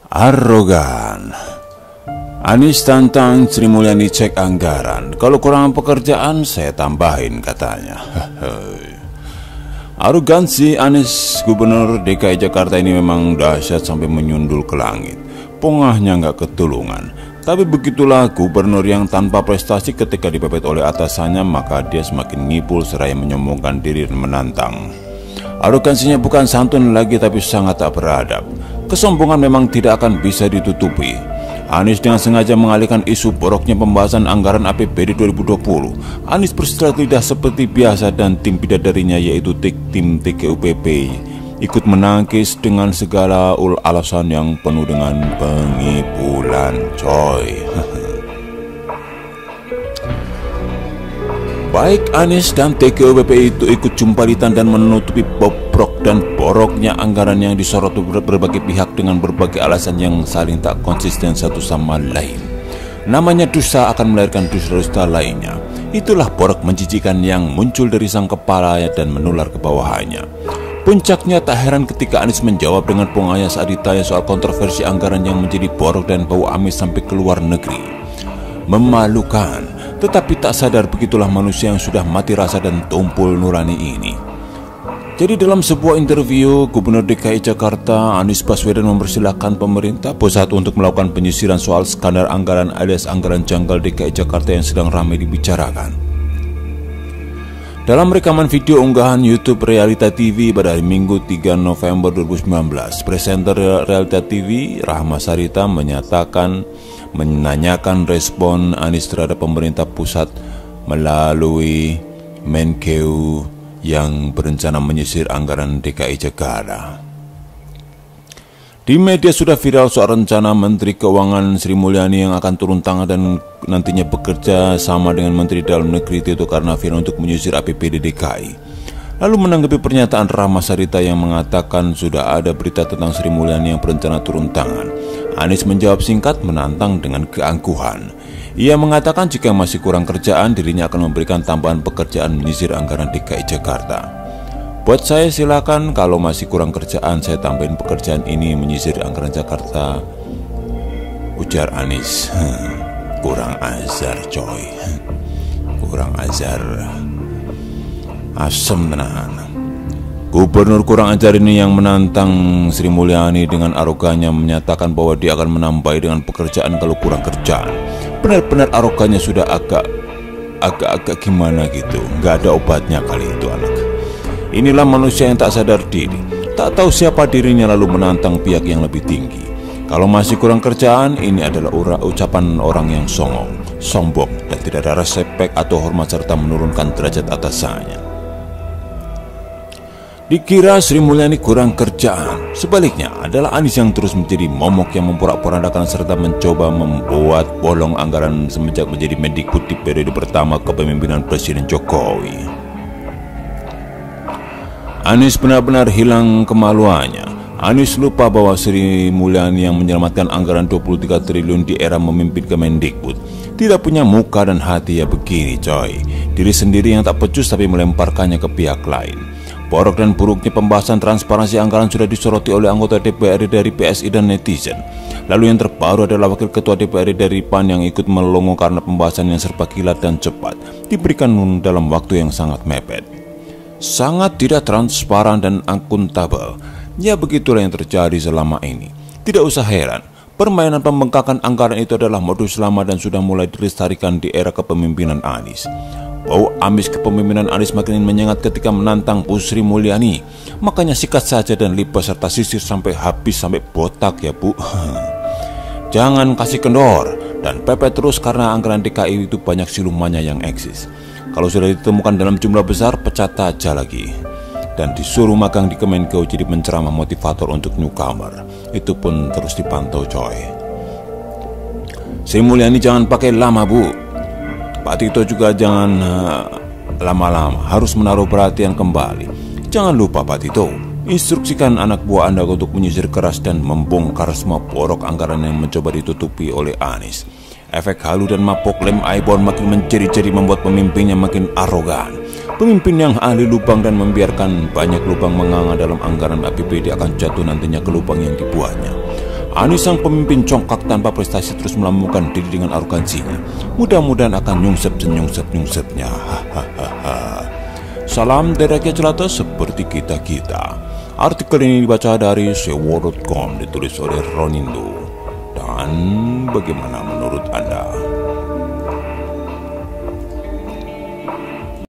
Arogan. Anies tantang Sri Mulyani cek anggaran. Kalau kurang pekerjaan saya tambahin katanya. Arogansi Anies Gubernur DKI Jakarta ini memang dahsyat sampai menyundul ke langit. Pongahnya nggak ketulungan. Tapi begitulah gubernur yang tanpa prestasi ketika dipepet oleh atasannya, maka dia semakin ngipul seraya menyombongkan diri dan menantang. Arogansinya bukan santun lagi tapi sangat tak beradab. Kesombongan memang tidak akan bisa ditutupi. Anies dengan sengaja mengalihkan isu boroknya pembahasan anggaran APBD 2020. Anies bersilat lidah seperti biasa dan tim bidadarinya yaitu tim TGUPP ikut menangkis dengan segala alasan yang penuh dengan pengibulan, coy. Baik Anies dan TGUPP itu ikut jumpalitan dan menutupi bobrok dan boroknya anggaran yang disorot berbagai pihak dengan berbagai alasan yang saling tak konsisten satu sama lain. Namanya dosa akan melahirkan dosa-dosa lainnya. Itulah borok menjijikan yang muncul dari sang kepala dan menular ke bawahannya. Puncaknya tak heran ketika Anies menjawab dengan pongahnya saat ditanya soal kontroversi anggaran yang menjadi borok dan bau amis sampai ke luar negeri. Memalukan, tetapi tak sadar begitulah manusia yang sudah mati rasa dan tumpul nurani ini. Jadi dalam sebuah interview, Gubernur DKI Jakarta Anies Baswedan mempersilahkan pemerintah pusat untuk melakukan penyisiran soal skandal anggaran alias anggaran janggal DKI Jakarta yang sedang ramai dibicarakan. Dalam rekaman video unggahan YouTube Realita TV pada hari Minggu 3 November 2019, presenter Realita TV Rahma Sarita menanyakan respon Anies terhadap pemerintah pusat melalui Menkeu yang berencana menyisir anggaran DKI Jakarta. Di media sudah viral soal rencana Menteri Keuangan Sri Mulyani yang akan turun tangan dan nantinya bekerja sama dengan Menteri Dalam Negeri Tito Karnavian untuk menyisir APBD DKI. Lalu menanggapi pernyataan Rahma Sarita yang mengatakan sudah ada berita tentang Sri Mulyani yang berencana turun tangan, Anies menjawab singkat menantang dengan keangkuhan. Ia mengatakan jika masih kurang kerjaan, dirinya akan memberikan tambahan pekerjaan menyisir anggaran DKI Jakarta. Buat saya silakan, kalau masih kurang kerjaan saya tambahin pekerjaan ini menyisir anggaran Jakarta, ujar Anies. Kurang ajar coy, kurang ajar, asem tenan. Gubernur kurang ajar ini yang menantang Sri Mulyani dengan arogannya menyatakan bahwa dia akan menambahi dengan pekerjaan kalau kurang kerjaan. Benar-benar arogannya sudah agak gimana gitu, nggak ada obatnya kali itu anak. Inilah manusia yang tak sadar diri, tak tahu siapa dirinya lalu menantang pihak yang lebih tinggi. Kalau masih kurang kerjaan, ini adalah ucapan orang yang songong, sombong, dan tidak ada respek atau hormat serta menurunkan derajat atasannya. Dikira Sri Mulyani kurang kerjaan, sebaliknya adalah Anies yang terus menjadi momok yang memporak-porandakan serta mencoba membuat bolong anggaran semenjak menjadi Mendikbud di periode pertama kepemimpinan Presiden Jokowi. Anies benar-benar hilang kemaluannya. Anies lupa bahwa Sri Mulyani yang menyelamatkan anggaran 23 triliun di era memimpin Kemendikbud tidak punya muka dan hati ya begini coy. Diri sendiri yang tak pecus tapi melemparkannya ke pihak lain. Borok dan buruknya pembahasan transparansi anggaran sudah disoroti oleh anggota DPRD dari PSI dan netizen. Lalu yang terbaru adalah Wakil Ketua DPRD dari PAN yang ikut melongo karena pembahasan yang serba kilat dan cepat diberikan dalam waktu yang sangat mepet. Sangat tidak transparan dan akuntabel. Ya begitulah yang terjadi selama ini. Tidak usah heran, permainan pembengkakan anggaran itu adalah modus lama dan sudah mulai dilestarikan di era kepemimpinan Anies. Bau amis kepemimpinan Anies makin menyengat ketika menantang Bu Sri Mulyani. Makanya sikat saja dan lipat serta sisir sampai habis, sampai botak ya Bu. Jangan kasih kendor dan pepet terus karena anggaran DKI itu banyak silumannya yang eksis. Kalau sudah ditemukan dalam jumlah besar, pecat aja lagi. Dan disuruh magang di Kemenkeu jadi penceramah motivator untuk newcomer. Itu pun terus dipantau coy. Sri Mulyani jangan pakai lama Bu. Pak Tito juga jangan lama-lama, harus menaruh perhatian kembali. Jangan lupa Pak Tito, instruksikan anak buah Anda untuk menyisir keras dan membongkar semua borok anggaran yang mencoba ditutupi oleh Anies. Efek halu dan mapok lem Aibon makin menjadi-jadi membuat pemimpinnya makin arogan. Pemimpin yang ahli lubang dan membiarkan banyak lubang menganga dalam anggaran APBD akan jatuh nantinya ke lubang yang dibuatnya. Anies sang pemimpin congkak tanpa prestasi terus melambungkan diri dengan arogansinya. Mudah-mudahan akan nyungsep-nyungsepnya. Salam dari rakyat jelata seperti kita-kita. Artikel ini dibaca dari sewo.com, ditulis oleh Ronindo. Dan bagaimana menurut Anda?